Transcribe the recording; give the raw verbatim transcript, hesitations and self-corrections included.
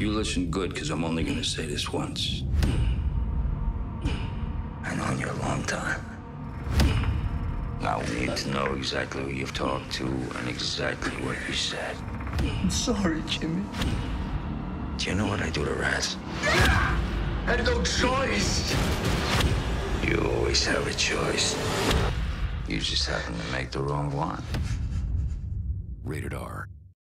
You listen good, because I'm only going to say this once. I've known you a long time. Now we need to know exactly who you've talked to and exactly what you said. I'm sorry, Jimmy. Do you know what I do to rats? I had no choice. You always have a choice. You just happen to make the wrong one. Rated R.